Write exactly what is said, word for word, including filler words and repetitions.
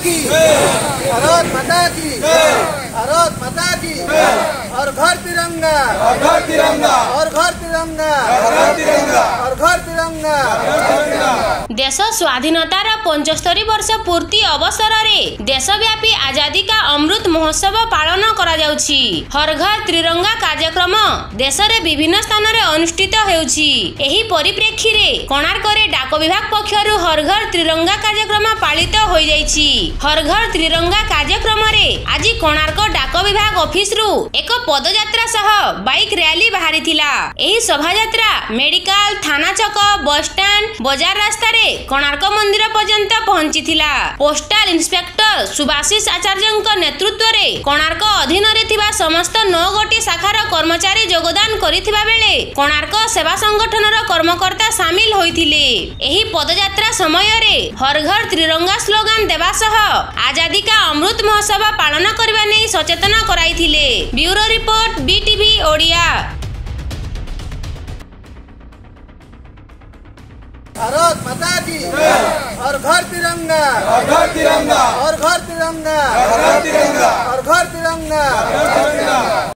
की, भारत माता की, भारत माता की, और घर तिरंगा, और घर तिरंगा, और घर तिरंगा, और घर तिरंगा। देश स्वाधीनतार पचहत्तर वर्ष पूर्ति अवसर में देशव्यापी आजादी का अमृत महोत्सव पालन करा जाउछि। हर घर तिरंगा कार्यक्रम देश रे विभिन्न स्थान रे अनुष्ठित हेउछि। एही परिप्रेक्षी रे कोणार्क रे डाक विभाग पक्षरु हर घर तिरंगा कार्यक्रम पालित होई जाइछि। हर घर तिरंगा कार्यक्रम रे आज कोणार्क डाक विभाग ऑफिस रु एक पदयात्रा सह बाइक रैली बाहरी थिला। एही शोभा यात्रा मेडिकल, थाना चक, बस स्टैंड, बाजार रास्ता रे कोणार्क मंदिर पर्यंत पहुंची थिला। पोस्टल इंस्पेक्टर सुभाषिष आचार्यଙ୍କ नेतृत्व रे कोणार्क अधीन रे थिबा समस्त नौ गोटी शाखार कर्मचारी योगदान करिथिबा बेले कोणार्क सेवा संगठन रो कर्मकर्ता शामिल होइथिले। एही पदयात्रा समय रे हर घर तिरंगा स्लोगान देबा सह आजादी का अमृत महोत्सव पालन करबा नै सचेतन कराइथिले। Bureau report BTV Odia. Bharat Mata की, और घर तिरंगा, और घर तिरंगा, और घर तिरंगा, और घर तिरंगा।